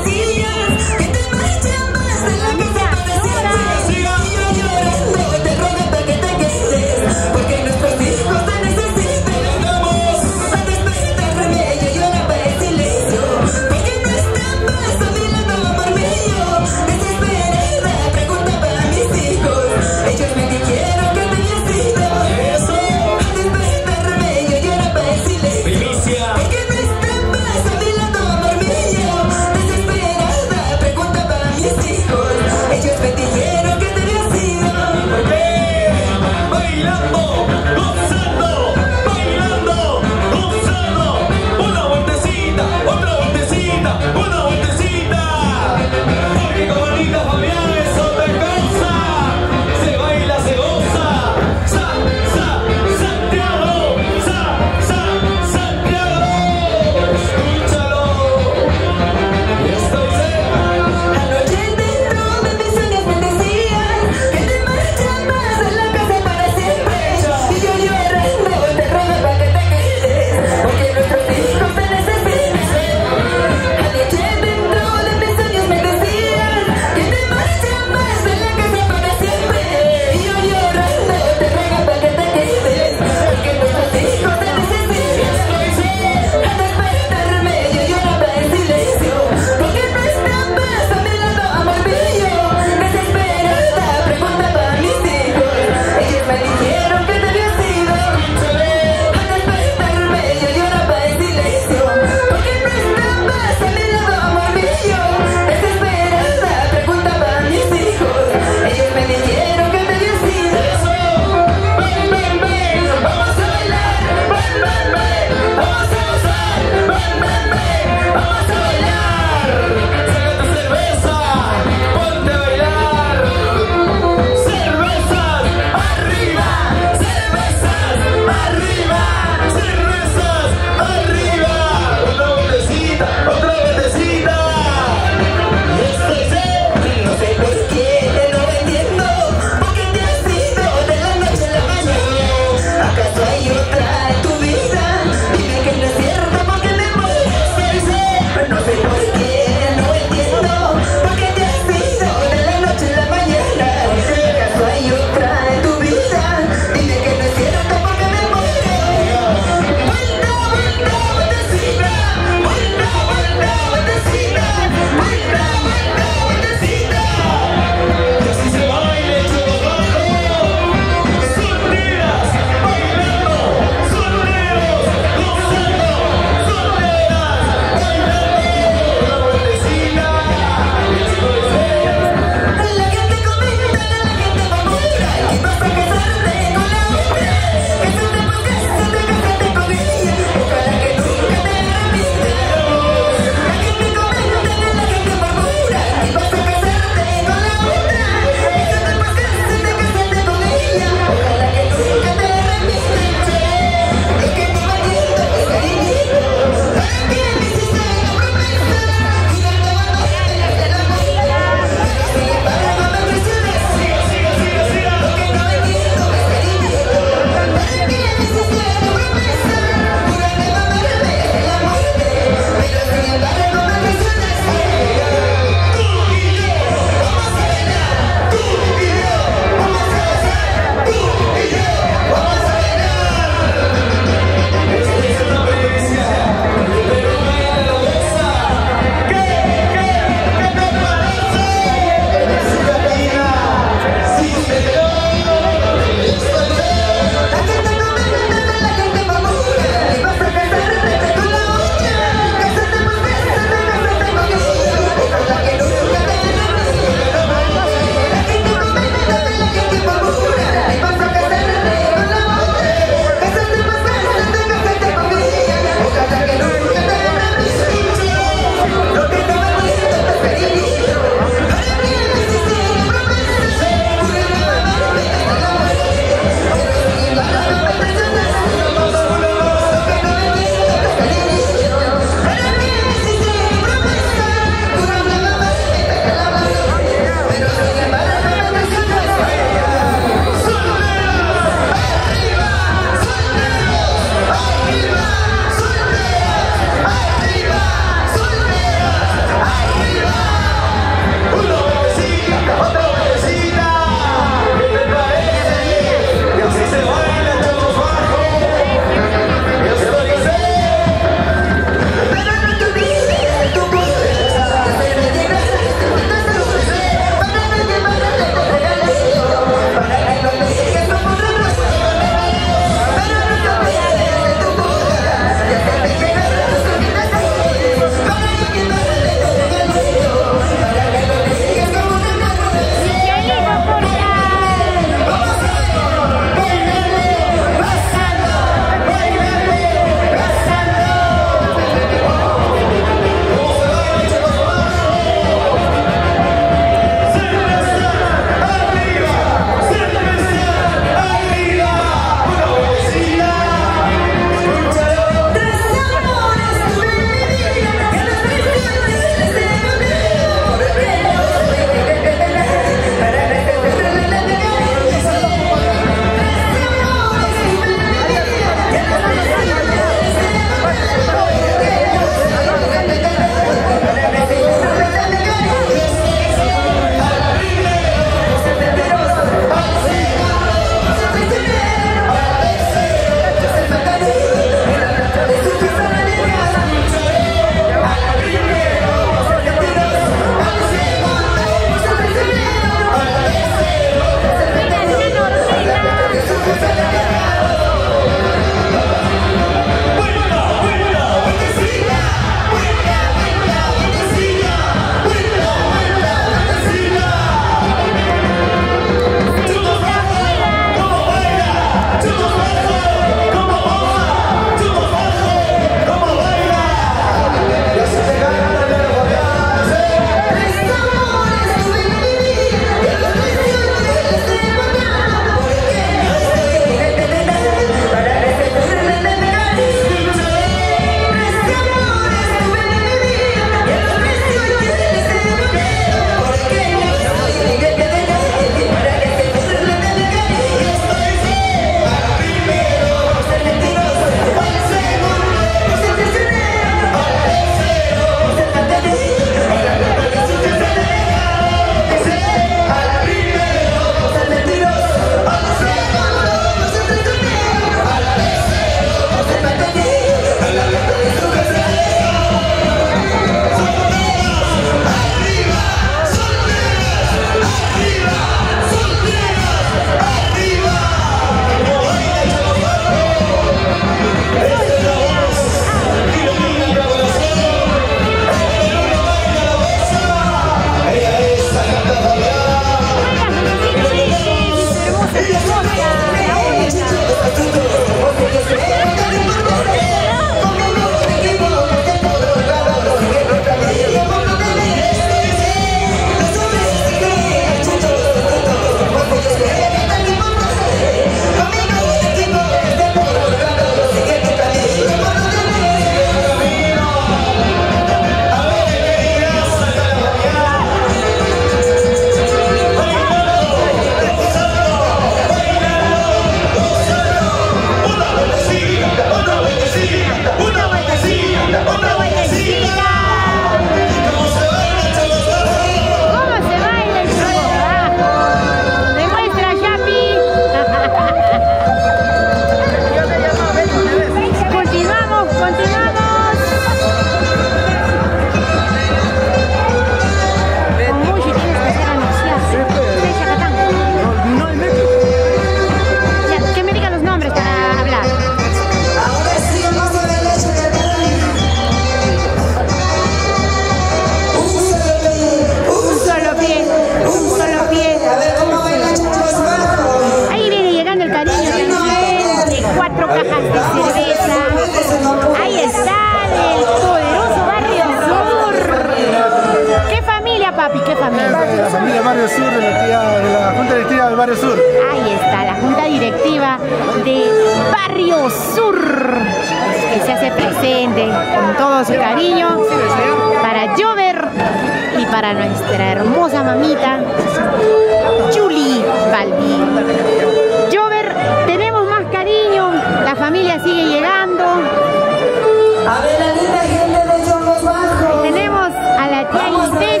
papi? ¿Qué familia? La familia Barrio Sur, de la, tía, de la Junta Directiva del Barrio Sur. Ahí está, la Junta Directiva de Barrio Sur, que se hace presente con todo su cariño para Jover y para nuestra hermosa mamita, Julie Balbín. Jover, tenemos más cariño, la familia sigue llegando. A ver, la linda gente de Chongos Bajos. Tenemos a la tía Inés.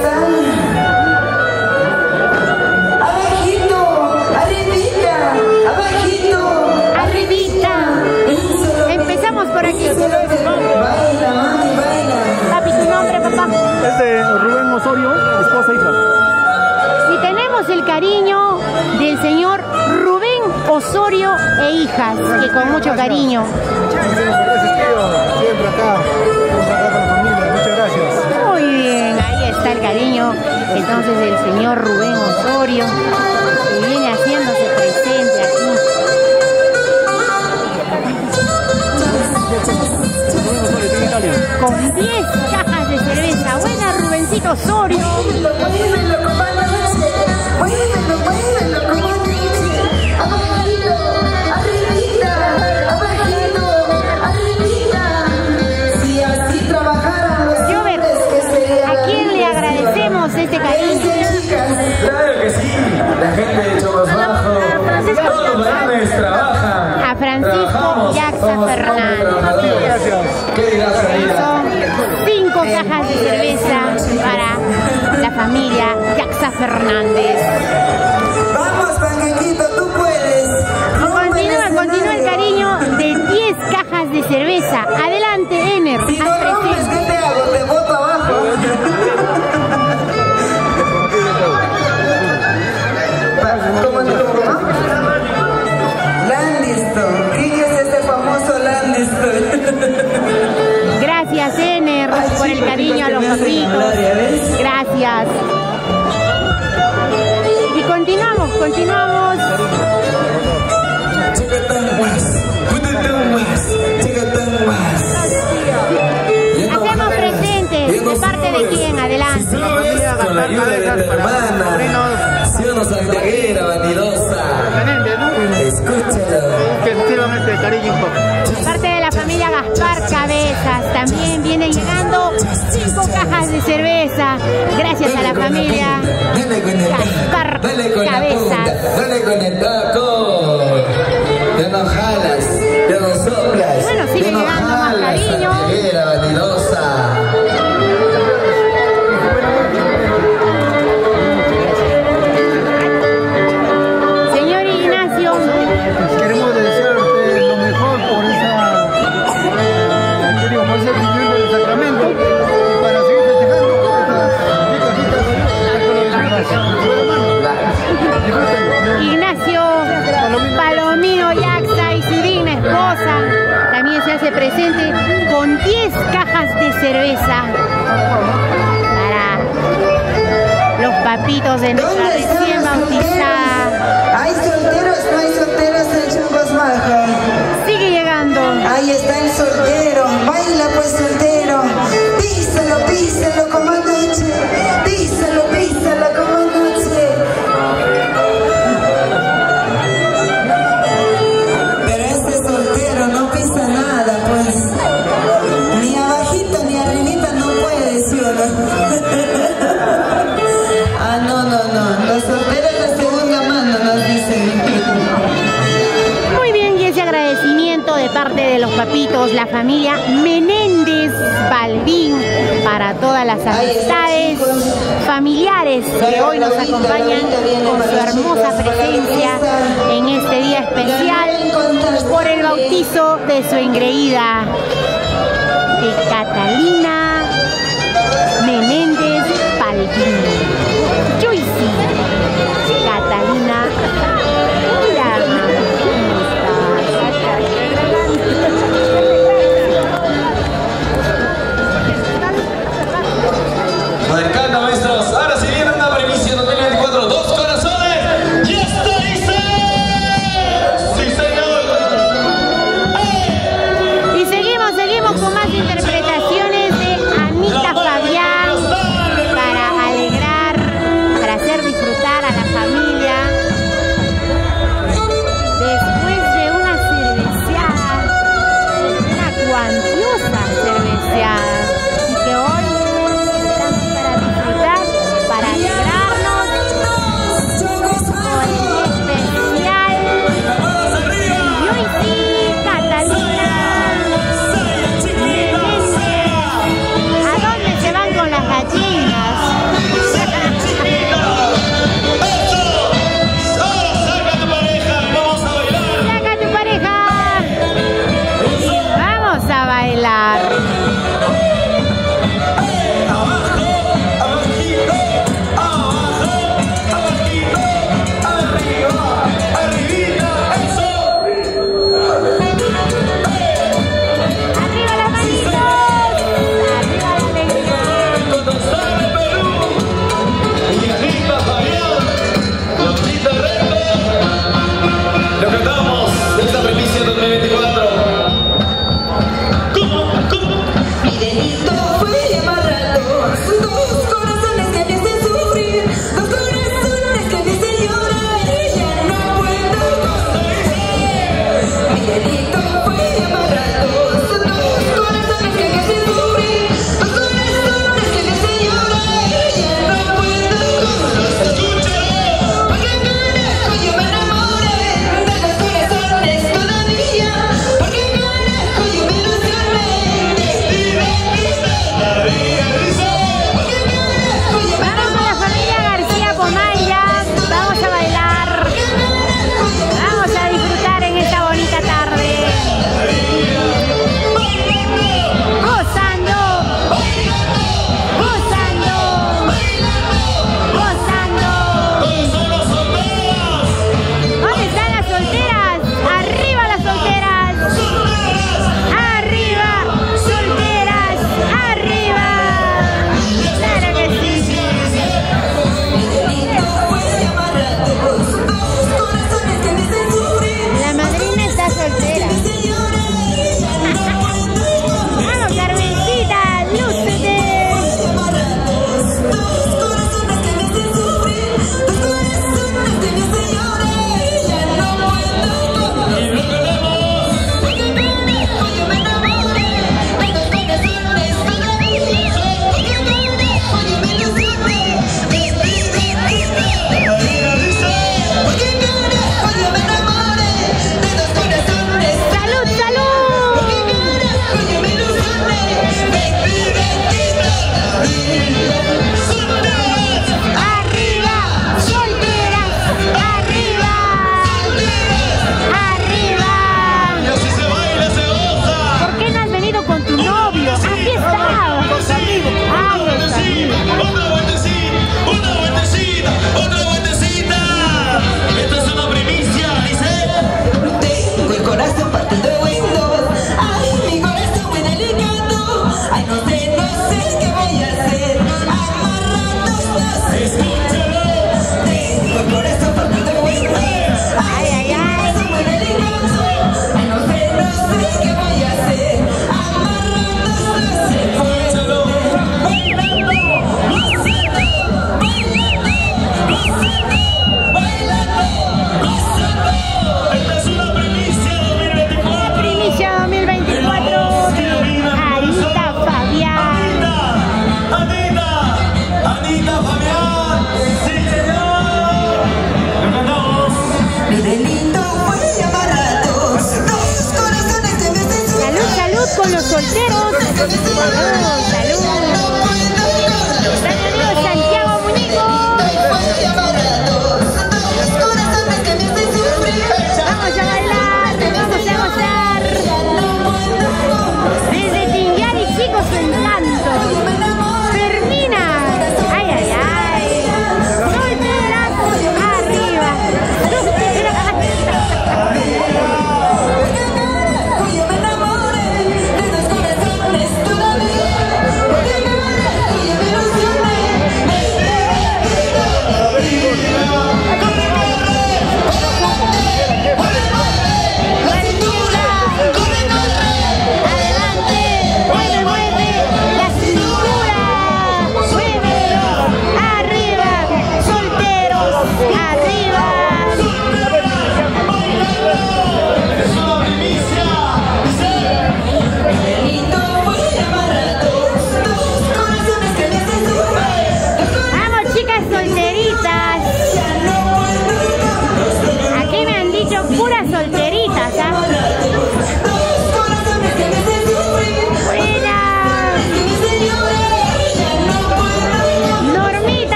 Abajito, arribita, abajito, Arribita. Empezamos por aquí. baila, mami, baila. Papi, ¿tu nombre, papá? Es de Rubén Osorio, esposa e hija. Y tenemos el cariño del señor Rubén Osorio e hijas, que con mucho cariño. Siempre acá, estamos acá con la familia. Muchas gracias. Muy bien, ahí está el cariño entonces del señor Rubén Osorio, que viene haciéndose presente aquí. Con diez cajas de cerveza. Buena, Rubencito Osorio. Muévelo, muévelo, comandante. Muévelo, muévelo, comandante. Abajito, arribita, abajito, arribita. Si así trabajaran los Jover, hombres, ¿qué sería ¿a la quién le vida? agradecemos este cariño? Claro que sí, la gente de Chongos Bajos, todos los varones trabajan. A Francisco Trabajamos, Yaxa somos hombres Fernández. trabajadores. ¿Qué dirás, Aida? Son cinco cajas de cerveza para la familia Yaxa Fernández. Vamos, Panquequito, tú puedes. Continúa, continúa el cariño de diez cajas de cerveza. Adelante, Ener. Si no haz rompes, presente. ¿qué te hago? Te boto abajo. ¿Cómo no? Landiston. ¿Quién es ese famoso Landiston? Gracias, Ener, por el cariño a los papitos. Gracias. Y continuamos, continuamos. Hacemos presente. ¿De parte de quién? Adelante. Con la ayuda de tu hermana, Siono Santiaguera, vanidosa. Escúchalo. De parte de la familia Gaspar Cabezas. También vienen llegando cinco cajas de cerveza. Gracias a la familia Dale con el Gaspar Dale con la punta, Cabezas. dale con el taco. Ya no jalas, ya no soplas. Bueno, sigue ya no llegando más jalas, cariño. Santiaguera, vanidosa. Señor Ignacio, Queremos desearte lo mejor por esa, eh, digo, por ese vivimiento del sacramento y para seguir festejando estas ricas Ignacio Palomino Yaxa y su digna esposa también se hace presente con diez cajas de cerveza para los papitos de nuestra ¿Dónde están recién los bautizada. solteros? ¿Hay solteros? No hay solteros en Chongos Bajos. Sigue llegando. Ahí está el soltero. Baila pues soltero. Písalo, písalo como anoche. Písalo, písalo como anoche. Pero este soltero no pisa nada, pues. Ni abajito ni arribita no puede, ¿sí o no? Ah, no, no, no. Los solteros de segunda mano nos dicen. Muy bien, y ese agradecimiento de parte de los papitos, la familia Menéndez Balbín, para todas las amistades, familiares que hoy nos acompañan con su hermosa presencia en este día especial por el bautizo de su engreída, de Catalina Menéndez Balbín. Joyce Catalina. Hola, Marcando maestros, ahora se viene una primicia dos mil veinticuatro, dos corazones. ¡Ya está lista! ¡Sí, señor! y seguimos, seguimos con más interpretaciones de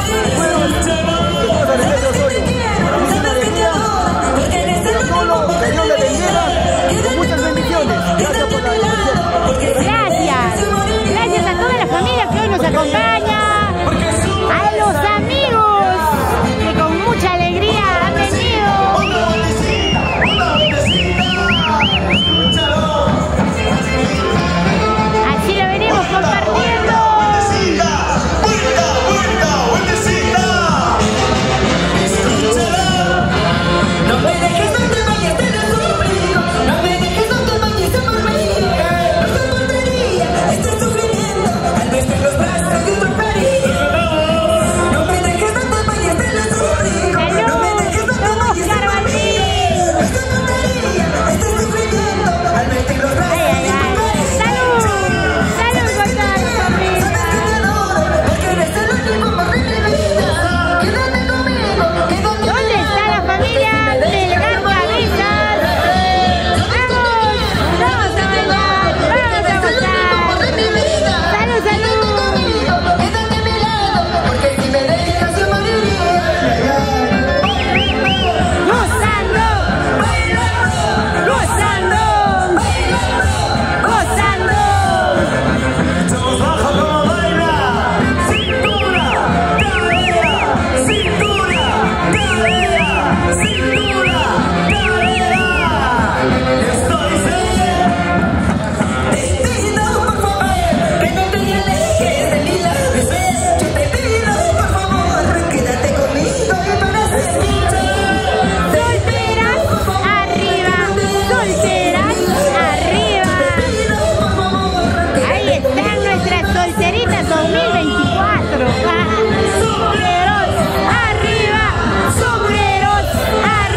Acompaña a los amigos que con mucha alegría han venido. Así lo venimos compartiendo. No me dejes, no te vayas, te descubrí. No me dejes, no te vayas, te por mí. No te portería, estás sufriendo al verte en los brazos de tu pareja. No me dejes, no te vayas, te descubrí. No me dejes, no te vayas, te por mí. Esta tontería, estás sufriendo al verte en los brazos de tu pareja. ¡Salud! ¡Salud con toda la familia! Sabes que te adoro, porque eres el único amor de mi vida. Quédate conmigo, quédate conmigo. ¿Dónde está la familia Melgar Cabezas? ¡Vamos! ¡Vamos a bailar! ¡Vamos a gozar! ¡Salud, salud! Quédate a mi lado, porque si me dejas yo moriría. ¡Gozando! ¡Gozando! ¡Gozando! Somos bajo como baila. Cintura, cadera, cintura, cadera, cintura, cadera. Estoy cerca. Te pido por favor que no te alejes de mi lado. Yo te pido por favor quédate conmigo y para siempre. Solteras arriba, solteras arriba. Ahí están nuestras solteritas dos mil veinticuatro. Sombreros arriba, sombreros arriba.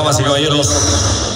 damas y caballeros.